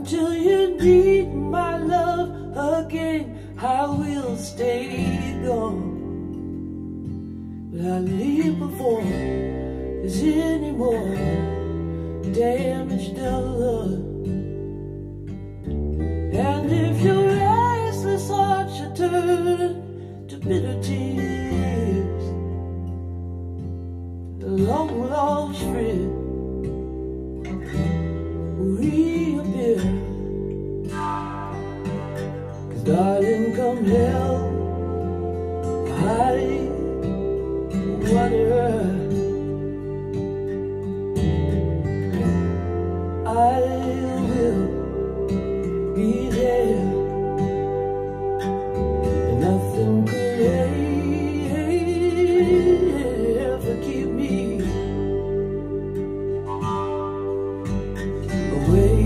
Until you need my love again, I will stay gone. But I'll leave before there's any more damage done. And if your restless heart should turn to bitter tears, the long lost friend will reappear. 'Cause darling, come hell, high water, I will be there, and nothing could ever keep me away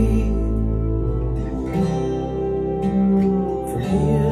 from here.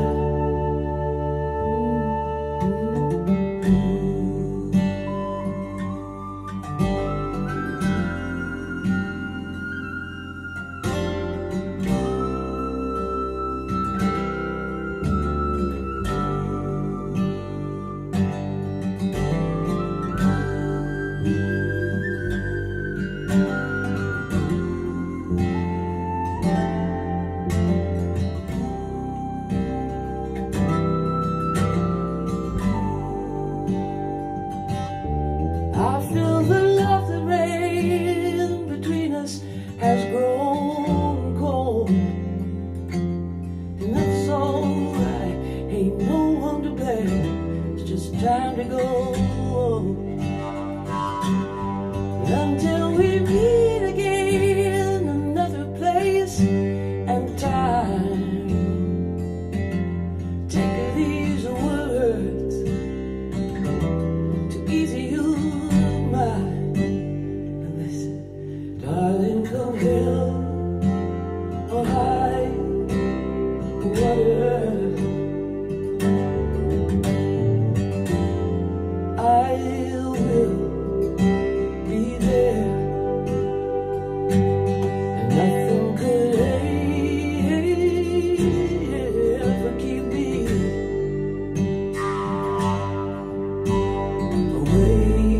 I feel the love that ran between us has grown cold, and that's alright, ain't no one to blame, it's just time to go. But until we meet again, another place and time, take these words to ease you. Darling, come hell or high water, I will be there, and nothing could ever keep me away.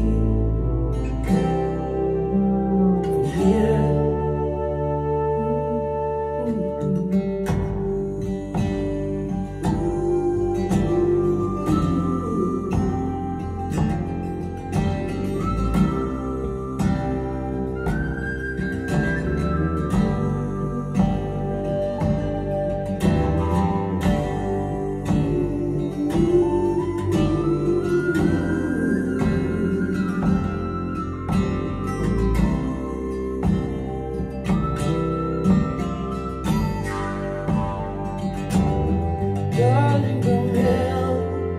Darling, come hell,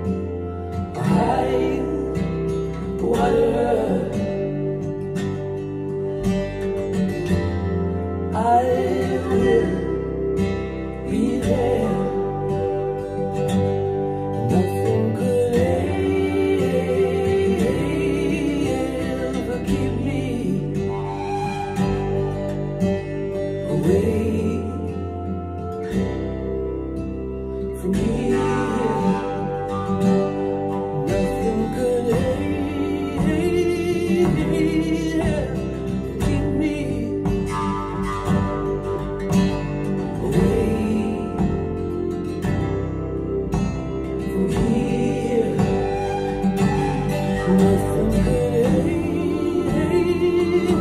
high water, I will be there, nothing could ever keep me away from here. Nothing could keep me away from here. Nothing could